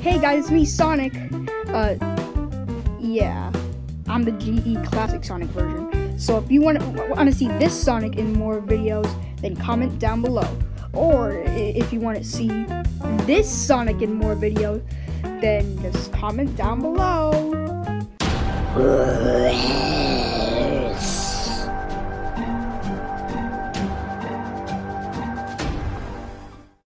Hey guys, it's me, Sonic. Yeah, I'm the GE Classic Sonic version. So if you want to see this Sonic in more videos, then comment down below. Or if you want to see this Sonic in more videos, then just comment down below.